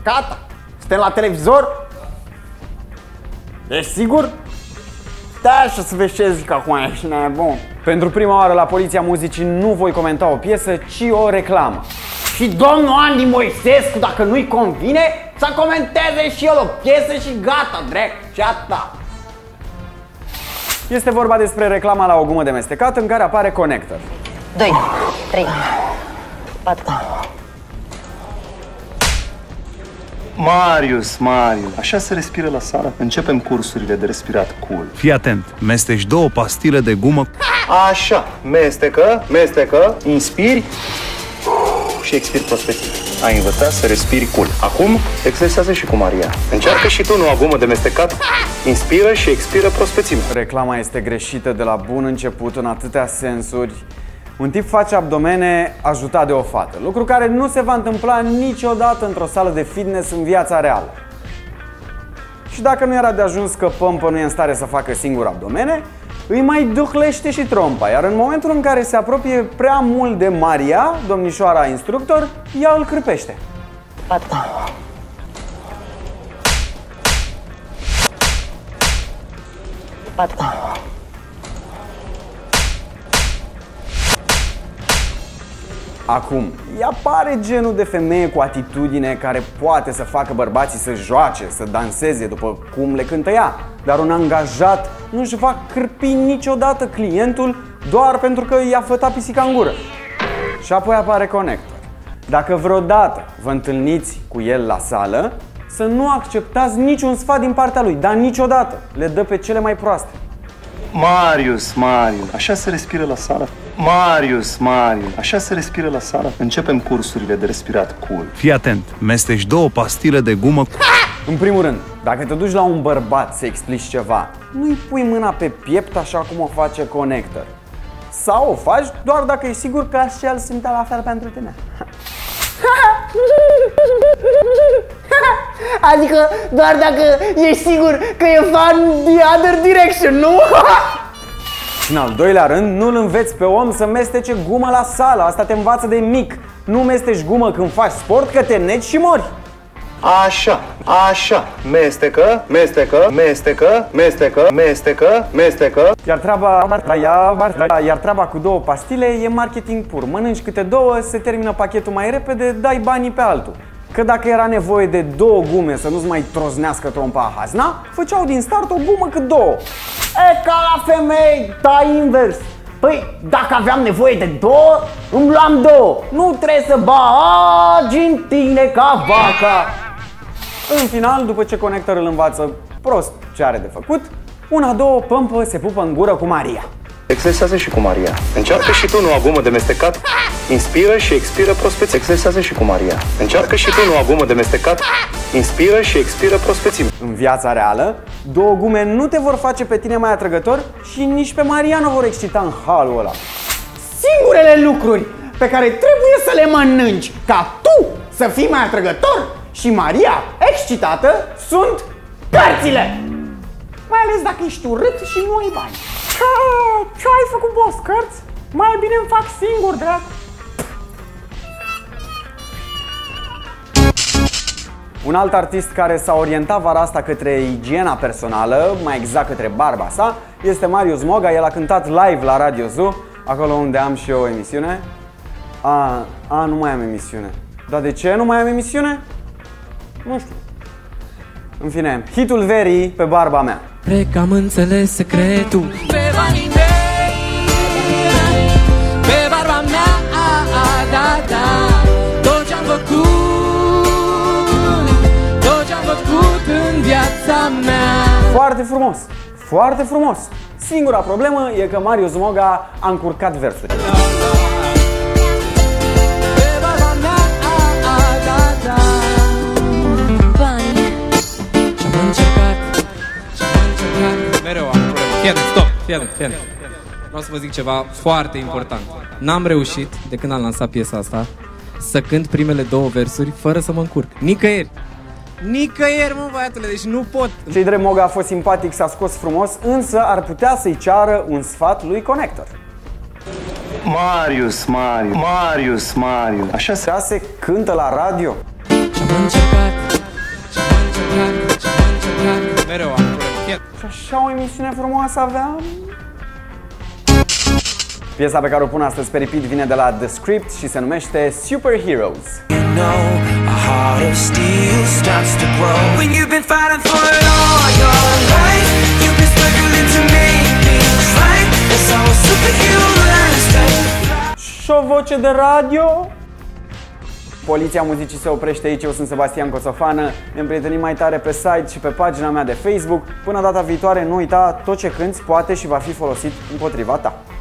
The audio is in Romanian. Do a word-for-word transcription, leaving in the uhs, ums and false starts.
Gata? Suntem la televizor? Ești sigur? Stai așa să vezi ce zic acum, ești nebun. Pentru prima oară la Poliția Muzicii nu voi comenta o piesă, ci o reclamă. Și domnul Andy Moisescu, dacă nu-i convine, să comenteze și el o piesă și gata, drept, și atâta. Este vorba despre reclama la o gumă de mestecat în care apare Connector. doi, trei, patru. Marius, Marius, așa se respiră la sală? Începem cursurile de respirat cool. Fii atent, mesteci două pastile de gumă. Așa, mestecă, mestecă, inspiri și expiri prospețime. Ai învățat să respiri cool. Acum, exersează și cu Maria. Încearcă și tu noua gumă de mestecat, inspiră și expiră prospețime. Reclama este greșită de la bun început în atâtea sensuri. Un tip face abdomene ajutat de o fată, lucru care nu se va întâmpla niciodată într-o sală de fitness în viața reală. Și dacă nu era de ajuns că Pămpă nu e în stare să facă singur abdomene, îi mai duhlește și trompa, iar în momentul în care se apropie prea mult de Maria, domnișoara instructor, ea îl cârpește. patru. patru. Acum, ea pare genul de femeie cu atitudine care poate să facă bărbații să joace, să danseze după cum le cântă ea. Dar un angajat nu-și va cârpi niciodată clientul doar pentru că i-a fătat pisica în gură. Și apoi apare Connector. Dacă vreodată vă întâlniți cu el la sală, să nu acceptați niciun sfat din partea lui, dar niciodată. Le dă pe cele mai proaste. Marius, Marius, așa se respiră la sală? Marius, Marius, așa se respiră la sală? Începem cursurile de respirat cool. Fii atent, mesteci două pastile de gumă. În primul rând, dacă te duci la un bărbat să explici ceva, nu-i pui mâna pe piept așa cum o face Connector. Sau o faci doar dacă e sigur că și el simte la fel pentru tine. Adică doar dacă ești sigur că e fan the other direction, nu? Și în al doilea rând, nu-l înveți pe om să mestece gumă la sală. Asta te învață de mic. Nu mesteci gumă când faci sport, că te neci și mori. Așa, așa, mestecă, mestecă, mestecă, mestecă, mestecă, mestecă. Iar treaba, iar treaba cu două pastile e marketing pur. Mănânci câte două, se termină pachetul mai repede, dai banii pe altul. Că dacă era nevoie de două gume să nu-ți mai troznească trompa hazna, făceau din start o gumă cât două. E ca la femei, dar invers. Păi, dacă aveam nevoie de două, îmi luam două. Nu trebuie să bagi în tine ca vaca. În final, după ce Connector îl învață prost ce are de făcut, una, două, Pămpă se pupă în gură cu Maria. Exersează și cu Maria. Încearcă și tu noua gumă de mestecat, inspiră și expiră prospețime. Exersează și cu Maria. Încearcă și tu noua gumă de mestecat, inspiră și expiră prospețime. În viața reală, două gume nu te vor face pe tine mai atrăgător și nici pe Maria nu vor excita în halul ăla. Singurele lucruri pe care trebuie să le mănânci ca tu să fii mai atrăgător și Maria excitată sunt cărțile. Mai ales dacă ești urât și nu ai bani. Ce ai făcut, boss? Cărți? Mai bine îmi fac singur, drag. Un alt artist care s-a orientat vara asta către igiena personală, mai exact către barba sa, este Marius Moga. El a cântat live la Radio Zoo, acolo unde am și eu o emisiune. A, a, nu mai am emisiune. Dar de ce nu mai am emisiune? Nu știu. În fine, hitul verii pe barba mea. Cred că am înțeles secretul pe banii mei, pe barba mea, a, a, da, da. Tot ce-am făcut, tot ce-am făcut în viața mea. Foarte frumos, foarte frumos. Singura problemă e că Marius Moga a încurcat versuri. Pe barba mea, a, a, da, da. Bani. Ce-am încercat, ce-am încercat. Mereu am probleme. Fii atent, stop, fii atent, fii atent. Vreau să vă zic ceva foarte important. N-am reușit, de când am lansat piesa asta, să cânt primele două versuri fără să mă încurc. Nicăieri. Nicăieri, mă, băiatule, deci nu pot. Cei drept, Moga a fost simpatic, s-a scos frumos, însă ar putea să-i ceară un sfat lui Connector. Marius, Marius, Marius, Marius, așa se... Așa se cântă la radio? Ce-am încercat, încercat, și am încercat. Mereu am probleme. Și așa o emisiune frumoasă aveam. Piesa pe care o pun astăzi pe repeat vine de la The Script și se numește Superheroes. Și o voce de radio. Poliția Muzicii se oprește aici, eu sunt Sebastian Coțofană. Ne împrietenim mai tare pe site și pe pagina mea de Facebook. Până data viitoare, nu uita, tot ce cânti poate și va fi folosit împotriva ta.